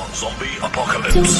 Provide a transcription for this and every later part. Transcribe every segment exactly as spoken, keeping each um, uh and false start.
Zombie Apocalypse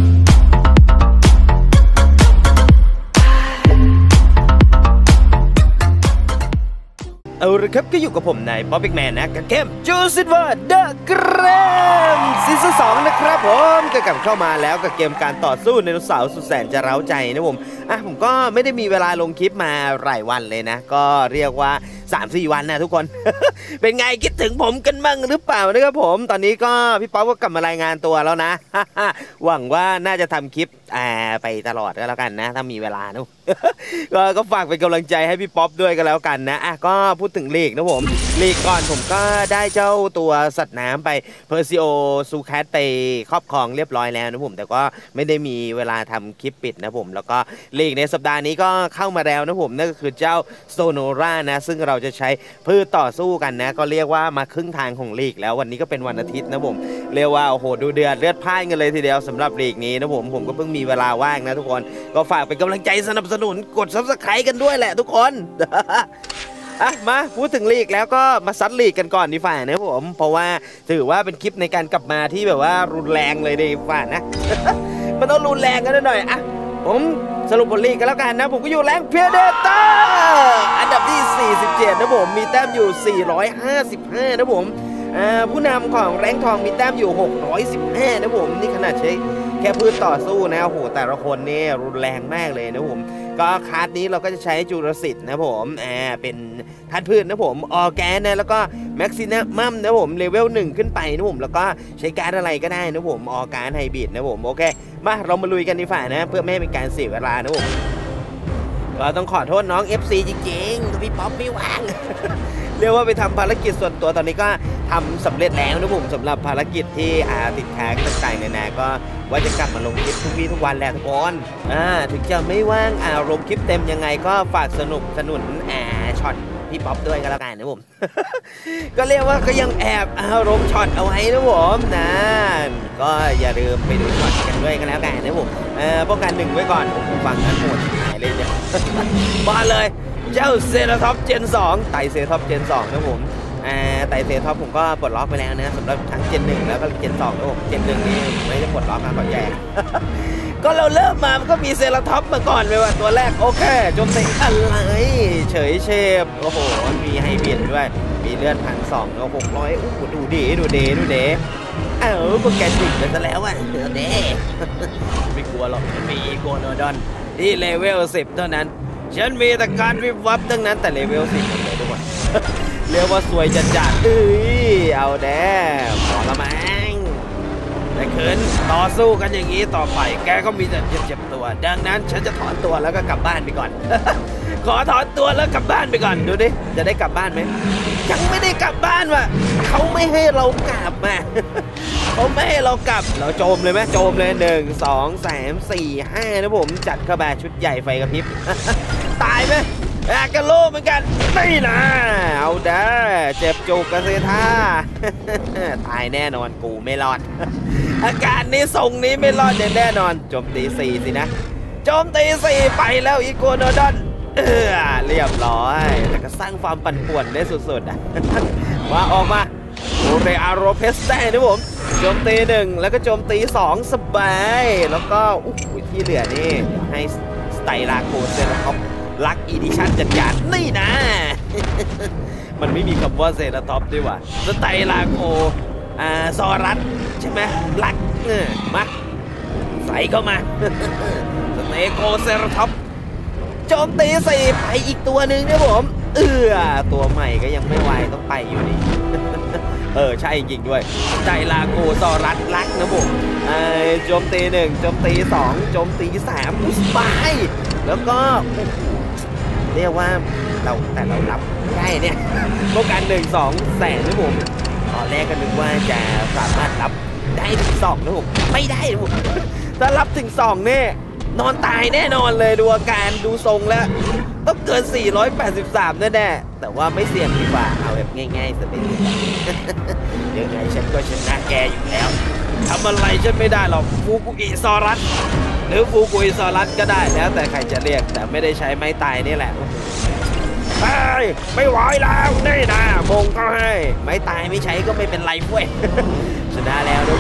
เอาละครับก็อยู่กับผมนายป๊อปปี้แมนนะกับเกมจูซิวาเดอะเกรมซีซั่นสองนะครับผมก็กลับเข้ามาแล้วกับเกมการต่อสู้ไดโนเสาร์สุดแสนจะเร้าใจนะผมอ่ะผมก็ไม่ได้มีเวลาลงคลิปมาหลายวันเลยนะก็เรียกว่า สามสี่ วันนะทุกคน เป็นไงคิดถึงผมกันบ้างหรือเปล่านะครับผมตอนนี้ก็พี่ป๊อปก็กลับมารายงานตัวแล้วนะ หวังว่าน่าจะทำคลิปอ่าไปตลอดก็แล้วกันนะถ้ามีเวลานะ ก็ก็ฝากเป็นกำลังใจให้พี่ป๊อปด้วยก็แล้วกันนะอ่ะก็พูดถึงลีกนะผมลีกก่อนผมก็ได้เจ้าตัวสัตว์น้ำไปเพอร์ซิโอซูแคทไปครอบครองเรียบร้อยแล้วนะผมแต่ก็ไม่ได้มีเวลาทำคลิปปิดนะผมแล้วก็ลีกในสัปดาห์นี้ก็เข้ามาแล้วนะผมนั่นก็คือเจ้าโซโนรานะซึ่งเราจะใช้พืชต่อสู้กันนะก็เรียกว่ามาครึ่งทางของลีกแล้ววันนี้ก็เป็นวันอาทิตย์นะผมเรียกว่าโอ้โหดูเดือดเลือดพล่านกันเลยทีเดียวสำหรับลีกนี้นะผมผมก็เพิ่งมีเวลาว่างนะทุกคนก็ฝากเป็นกำลังใจสนับสนุนกด ซับสไครบ์ กันด้วยแหละทุกคน อ่ะมาพูดถึงลีกแล้วก็มาซัดลีกกันก่อนดีฝ่านะผมเพราะว่าถือว่าเป็นคลิปในการกลับมาที่แบบว่ารุนแรงเลยดีฝ่านะ มันต้องรุนแรงกันหน่อยอ่ะผมสรุปผลลีกกันแล้วกันนะผมก็อยู่แรงเพียเดเตอร์อันดับที่สี่สิบเจ็ดนะผมมีแต้มอยู่สี่ร้อยห้าสิบห้านะผมผู้นำของแรงทองมีแต้มอยู่หกร้อยสิบห้านะผมนี่ขนาดใช้แค่พืชต่อสู้นะโอ้โหแต่ละคนนี่รุนแรงมากเลยนะผมก็คาร์ดนี้เราก็จะใช้จูราสิตนะผมอ่าเป็นธาตุพืชนะผมออร์แกนนะแล้วก็แม็กซินัมนะผมเลเวลหนึ่งขึ้นไปนะผมแล้วก็ใช้การอะไรก็ได้นะผมออร์แกนไฮบริดนะผมโอเคมาเรามาลุยกันดีฝ่านะเพื่อไม่ให้เป็นการเสียเวลานะผมก็ต้องขอโทษน้อง เอฟ ซี จริงๆพี่ป๊อปไม่ว่าง เรียกว่าไปทำภารกิจส่วนตัวตอนนี้ก็ทำสำเร็จแล้วนะผมสำหรับภารกิจที่อาติดค้างต่างๆเนี่ยนะก็ว่าจะกลับมาลงคลิปทุกวี่ทุกวันแล้วทุกคนอ่าถึงจะไม่ว่างอ่าลงคลิปเต็มยังไงก็ฝากสนุกสนุนอ่าช็อตพี่ป๊อปด้วยก็แล้วกันนะผม ก็เรียกว่าก็ยังแอบอารมณ์ช็อตเอาไว้นะผมนะก็อย่าลืมไปดูช็อตกันด้วยก็แล้วกันนะผมเอ่อป้องกันหนึ่งไว้ก่อนผมฟังนั้นโหดหายเลยเนี่ย มาเลยเจ้าเซราท็อปเจนสองไต่เซราท็อปเจนสองนะผมอ่าไต่เซราท็อปผมก็ปลดล็อกไปแล้วนะสำหรับทั้งเจนหนึ่งแล้วก็เจนสองนะผมเจนหนึ่งนี่ไม่ได้ปลดล็อกนะขอแจ้ง ก็เราเริ่มมามันก็มีเซราท็อปมาก่อนเลยว่าตัวแรกโอเคโจมตีอะไรเฉยเชฟโอ้โหมีไฮเบียนด้วยมีเลือดพันสองแล้วหกร้อยโอ้โหดูดีดูดีดูดีเอ้าพวกแกถึงกันซะแล้วอ่ะเดี๋ยวเด้ ไม่กลัวหรอกฉันมีอีโกโนดอนที่เลเวลสิบเท่านั้นฉันมีแต่การวิบวับทั้งนั้นแต่เลเวลสิบหมดเลยทุกคน เรียกว่าสวยจัดจัดเอ้ยเอาแด้ขอละมั้งแต่คืนต่อสู้กันอย่างนี้ต่อไปแกก็มีแต่เจ็บตัวดังนั้นฉันจะถอนตัวแล้วก็กลับบ้านไปก่อน ขอถอนตัวแล้วกลับบ้านไปก่อนดูดิจะได้กลับบ้านไหมยังไม่ได้กลับบ้านว่ะเขาไม่ให้เรากลับมา เขาไม่ให้เรากลับเราโจมเลยไหมโจมเลยหนึ่งสองสามสี่ห้านะผมจัดเข้ามาชุดใหญ่ไฟกระพริบ ตายไหมแอกกะโลเหมือนกันไม่นะเอาเด้อเจ็บจุกกระเซท่า ตายแน่นอนกูไม่รอด อาการนี้ทรงนี้ไม่รอดอย่างแน่นอนโจมตีสี่สินะโจมตีสี่ไปแล้วอีโกโนดอนเออเรียบร้อยแต่ก็สร้างความปั่นป่วนได้สุดๆอ่ะ มาออกมาโอเรอาโรเพสเต้นะผมโจมตีหนึ่งแล้วก็โจมตีสองสบายแล้วก็อู้หูที่เหลือนี่ให้สไตลาโคเซราท็อปลักอีดิชั่นจัดการนี่นะ มันไม่มีคำว่าเซราท็อปด้วยว่ะสไตลาโคอ่าซอรัสใช่ไหมลักเออมาใส่เข้ามา สเตโกเซราท็อปโจมตีสี่ไปอีกตัวหนึ่งนะผมเออตัวใหม่ก็ยังไม่ไหวต้องไปอยู่ดี เออใช่จริงด้วยใจลาโกซอรัสลักนะผมโจมตีหนึ่งโจมตีสองโจมตีสามอุสบายแล้วก็เรียกว่าเราแต่เรารับไม่ได้เนี่ยป้องกันหนึ่งสองแสนนะผมตอนแรกก็นึกว่าจะสามารถรับได้ถึงสองนะผมไม่ได้นะผมถ้ารับถึงสองเนี่ยนอนตายแน่นอนเลยดูอาการดูทรงแล้วต้องเกินสี่ร้อยแปดสิบสามแน่ๆแต่ว่าไม่เสี่ยงดีกว่าเอาแบบง่ายๆสบายๆยังไงฉันก็ชนะแกอยู่แล้วทำอะไรฉันไม่ได้หรอกฟูกุอิซอรัสหรือฟูกุอิซอรัสก็ได้แล้วแต่ใครจะเรียกแต่ไม่ได้ใช้ไม้ตายนี่แหละไปไม่ไหวแล้วนี่นะมงก็ให้ไม้ตายไม่ใช้ก็ไม่เป็นไรเว้ยชนะแล้วทุกคน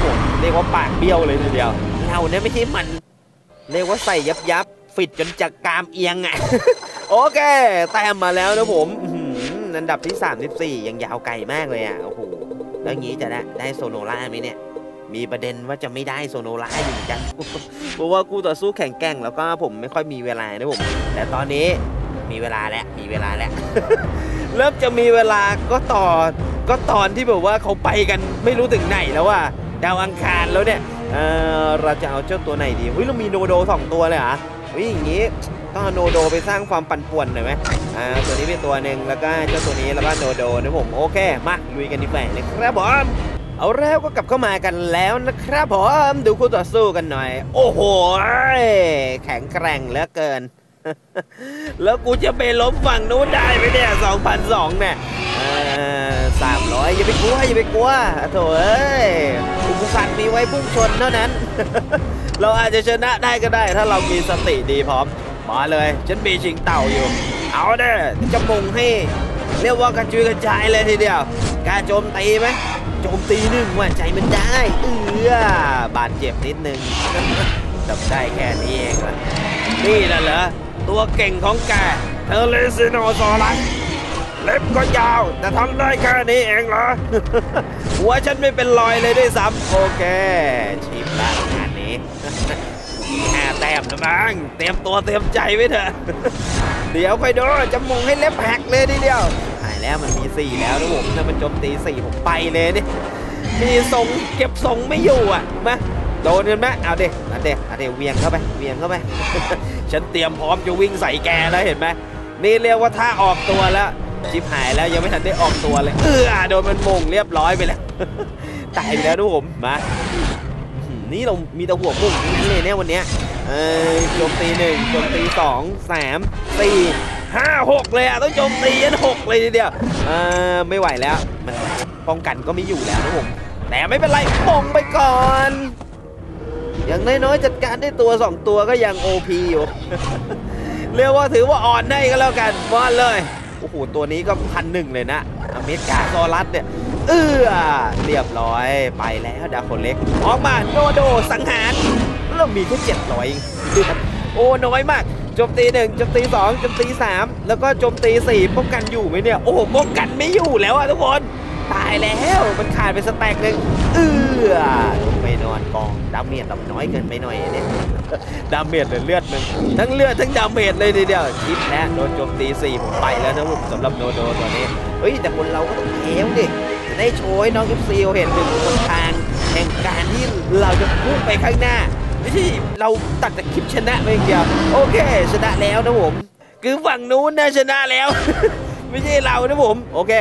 เรียกว่าปากเบี้ยวเลยทีเดียวเราเนี่ยไม่ใช่มันเรียกว่าใส่ยับยับฟิตจนจากกามเอียงอ่ะ โอเคแต้มมาแล้วนะผมอันดับที่สามสิบสี่ยังยาวไกลมากเลยอ่ะโอ้โหแล้วงี้จะได้ได้โซโนล่าไหมเนี่ยมีประเด็นว่าจะไม่ได้โซโนล่าอยู่เหมือนกัน เพราะว่าคู่ต่อสู้แข่งแกร่งแล้วก็ผมไม่ค่อยมีเวลานะผมแต่ตอนนี้มีเวลาแล้วมีเวลาแล้ว เริ่มจะมีเวลาก็ต่อก็ตอนที่แบบว่าเขาไปกันไม่รู้ถึงไหนแล้วว่าดาวอังคารแล้วเนี่ยเออเราจะเอาเจ้าตัวไหนดีเฮ้ยเรามีโนโดสองตัวเลยเหรอเฮ้ยอย่างงี้ต้องเอาโนโดไปสร้างความปั่นป่วนหน่อยไหมอ่าตัวนี้เป็นตัวหนึ่งแล้วก็เจ้าตัวนี้แล้วก็โนโดนะผมโอเคมาลุยกันดีกว่านะครับผมเอาแล้วก็กลับเข้ามากันแล้วนะครับผมดูคู่ต่อสู้กันหน่อยโอ้โหแข็งแกร่งเหลือเกิน แล้วกูจะไปล้มฝั่งนู้นได้ไหมเนี่ยสองพันสองเนี่ยสามร้อยอย่าไปกลัวอย่าไปกลัวโถ่เอ้ยอุปสรรคมีไว้พุ่งชนเท่านั้น เราอาจจะชนะได้ก็ได้ถ้าเรามีสติดีพร้อมมาเลยฉันมีชิงเต่าอยู่เอาเด้อจะมุงให้เรียกว่ากระจุยกระจายเลยทีเดียวกล้าโจมตีไหมโจมตีหนึ่งว่าใจมันได้เออบาดเจ็บนิดนึงทำได้แค่นี้เองละนี่แหละเหรอตัวเก่งของแกเทเลซิโนซอรัสเล็บก็ยาวแต่ทำได้แค่นี้เองเหรอ หัวฉันไม่เป็นรอยเลยด้วยซ้ำโอเคชิปละงานนี้ แค่แต้มนะมั้งเตรียมตัวเตรียมใจไว้เถอะ เดี๋ยวค่อยดูจะมุงให้เล็บหักเลยทีเดียวหายแล้วมันมีสี่แล้วนะผมถ้ามันโจมตีสี่ผมไปเลยนี่มีทรงเก็บทรงไม่อยู่อ่ะมาโดนกันไหมเอาเด็กเอาเด็กเอาเด็กเวียงเข้าไปเวียงเข้าไป ฉันเตรียมพร้อมจะวิ่งใส่แกแล้วเห็นไหมนี่เรียกว่าถ้าออกตัวแล้วชิบหายแล้วยังไม่ทันได้ออกตัวเลยเออโดนมันมงเรียบร้อยไปแล้ว ตายไปแล้วทุกผมมานี่เรามีแต่หัวมุ่งทั้งนั้นเลยเนี่ยวันนี้เออโจมตีหนึ่งโจมตีสองสามสี่ห้าหกเลยอ่ะต้องโจมตียันหกเลยทีเดียวเออไม่ไหวแล้วมันป้องกันก็ไม่อยู่แล้วนะผมแต่ไม่เป็นไรมงไปก่อนอย่างน้อยๆจัดการได้ตัวสองตัวก็ยัง โอ พี อยู่ เรียกว่าถือว่าอ่อนได้ก็แล้วกันว่าเลยโอ้โหตัวนี้ก็พันหนึ่งเลยนะอเมริกาซอรัสเนี่ยเออเรียบร้อยไปแล้วดาโคนเล็กออกมาโนโดสังหารเรามีแค่เจ็ดร้อยโอ้น้อยมากโจมตีหนึ่งโจมตีสองโจมตีสามแล้วก็โจมตีสี่ป้องกันอยู่ไหมเนี่ยโอ้โหป้องกันไม่อยู่แล้วอะทุกคนตายแล้วมันขาดไปสแต็กหนึ่งเออลงไปนอนกองดาเมจต่ำน้อยเกินไปหน่อยเนี่ยดาเมจเลยเลือดมึงทั้งเลือดทั้งดาเมจเลยทีเดียวชิปแล้วโดนโจมตีสี่ผมไปแล้วนะผมสำหรับโนโดตัวนี้เฮ้ยแต่คนเราก็ต้องแพ้ดิจะได้โชว์น้องเอฟซีเห็นหนึ่งคนทางแห่งการที่เราจะพุ่งไปข้างหน้าไม่ใช่เราตัดแต่คลิปชนะไปอย่างเดียวโอเคชนะแล้วนะผมคือฝั่งนู้นนะชนะแล้ว ไม่ใช่เรานะผมโอเค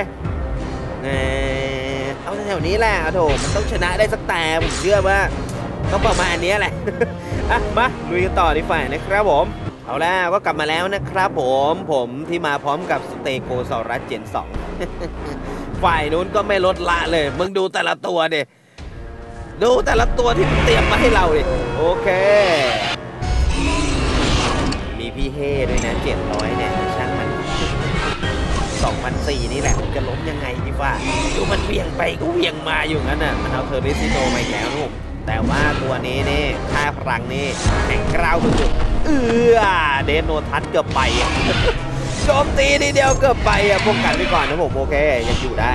เอาแถวนี้แหละโถมันต้องชนะได้สักแต่ผมเชื่อว่าต้องประมาณนี้แหละ อ่ะมาลุยกันต่อดีฝ่านะครับผมเอาแล้วก็กลับมาแล้วนะครับผมผมที่มาพร้อมกับสเตโกซอรัสเจนสอง ฝ่ายนู้นก็ไม่ลดละเลยมึงดูแต่ละตัวดิดูแต่ละตัวที่เตรียมมาให้เราดิโอเคมีพี่เฮด้วยนะเจ็ดร้อยเนี่ยช่างมันสองพันสี่นี่แหละจะล้มยังไงดีว่าดูมันเวียงไปก็เวียงมาอยู่งั้นน่ะมันเอาเทอร์ริซิโนมาอีกแล้วนะผมแต่ว่าตัวนี้นี่ค่าพลังนี่แข็งกร้าวสุดๆเออเดนโนทัศเกือบไปโจมตีทีเดียวเกือบไปอ่ะป้องกันไปก่อนนะผมโอเคยังอยู่ได้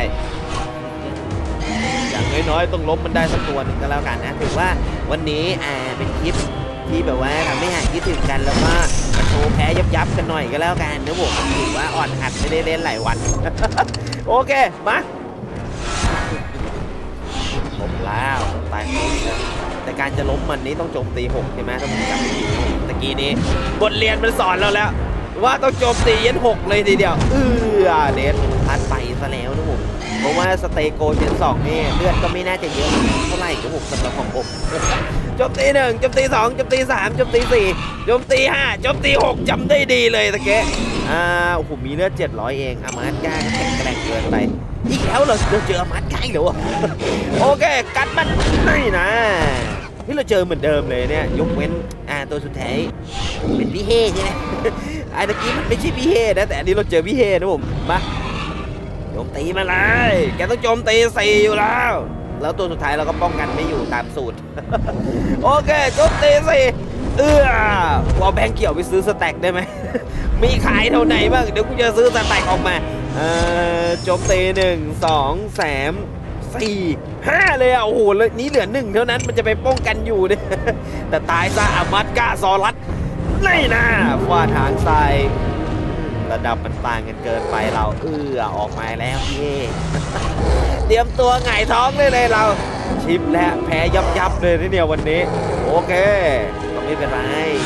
อย่างน้อยๆต้องล้มมันได้สักตัวหนึ่งก็แล้วกันนะถือว่าวันนี้อ่าเป็นคลิปที่แบบว่าทำให้หายคิดถึงกันแล้วก็มาโชว์แพ้ยับๆกันหน่อยก็แล้วกันนะผมถือว่าอ่อนหัดไม่ได้เล่นหลายวัน โอเคมาล้มแล้วตายแต่การจะล้มมันนี้ต้องโจมตีหกใช่ไหมถ้าผมจำไม่ผิดตะกี้นี้บทเรียนมันสอนเราแล้วว่าต้องโจมตียันหกเลยทีเดียวเออเดนพัดไปซะแล้วนะผมเพราะว่าสเตโกเจนสองนี่เลือดก็ไม่น่าจะเยอะเท่าไหร่ครับผมสำหรับของผมโจมตีหนึ่งโจมตีสองโจมตีสามโจมตีสี่โจมตีห้าโจมตีหกจำได้ดีเลยตะเกียอ่าโอ้โหมีเลือดเจ็ดร้อยเองอามาร์ก้าแข็งแกร่งเกินไปอีกแล้วเหรอเราเจออามาร์ก้าเหรอโอเคกัดมันนี่นะที่เราเจอเหมือนเดิมเลยเนี่ยยกเว้นอ่าตัวสุดท้ายเป็นพี่เฮใช่ไหมไอ้ตะกี้มันไม่ใช่พี่เฮนะแต่อันนี้เราเจอพี่เฮนะผมมาโจมตีมาเลยแกต้องโจมตีสี่อยู่แล้วแล้วตัวสุดท้ายเราก็ป้องกันไม่อยู่ตามสูตร โอเคโจมตีสิเอื้อวอลแบงค์เกี่ยวไปซื้อสแต็กได้ไหม มีขายเท่าไหนบ้างเดี๋ยวกูจะซื้อสแต็กออกมาเอ่อโจมตีหนึ่งสองสามสี่ห้าเลยอ่ะโอ้โหแล้วนี้เหลือหนึ่งเท่านั้นมันจะไปป้องกันอยู่เนี่ย แต่ตายซะอามัดกาซอรัสไม่น่าฟาดทางทรายระดับมันต่างกันเกินไปเราเอื้อออกมาแล้วพี่ เตรียมตัวหงายท้องเลยเลยเราชิปและแพ้ยับยับเลยทีเดียววันนี้โอเคก็ไม่เป็นไร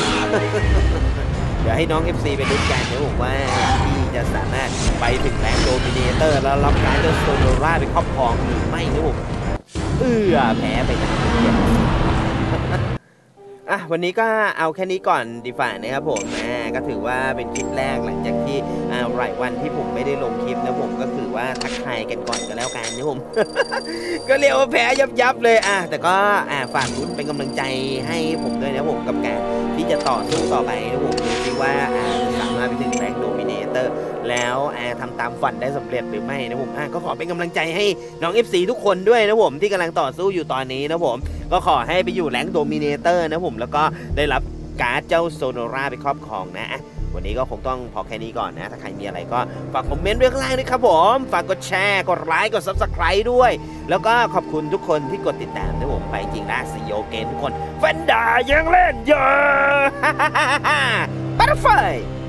เดี๋ยวให้น้อง เอฟ ซี ไปลุ้นกันเดี๋ยวผมว่าที่จะสามารถไปถึงแรงโดมิเนเตอร์แล้วรับการเจ้าโซโลราไปครอบครองหรือไม่นะผมเอื้อแพ้ไปนะ อ่ะวันนี้ก็เอาแค่นี้ก่อนดีฝ่านะครับผมอ่าก็ถือว่าเป็นคลิปแรกหลังจากที่อ่าหลายวันที่ผมไม่ได้ลงคลิปนะผมก็คือว่าทักทายกันก่อนก็แล้วกันนะผม ก็เรียกว่าแพ้ยับยับเลยอ่ะแต่ก็อ่าฝากลุ้นเป็นกำลังใจให้ผมด้วยนะผมกับการที่จะต่อสู้ต่อไปนะผมดูสิว่าอ่าสามารถไปถึงแรงโดมิเนเตอร์แล้วอ่าทำตามฝันได้สำเร็จหรือไม่นะผมอ่ะก็ขอเป็นกำลังใจให้น้อง เอฟ ซี ทุกคนด้วยนะผมที่กำลังต่อสู้อยู่ตอนนี้นะผมก็ขอให้ไปอยู่แรงโดมิเนเตอร์นะผมแล้วก็ได้รับการ์ดเจ้าโซโนราไปครอบครองนะวันนี้ก็คงต้องพอแค่นี้ก่อนนะถ้าใครมีอะไรก็ฝากคอมเมนต์ด้วยข้างล่างด้วยครับผมฝากกดแชร์กดไลค์กด ซับสไครบ์ ด้วยแล้วก็ขอบคุณทุกคนที่กดติดตามนะผมไปจริงนะซีโอเกนทุกคนแฟนด่ายังเล่นเยอะ บัตเตอร์ไฟ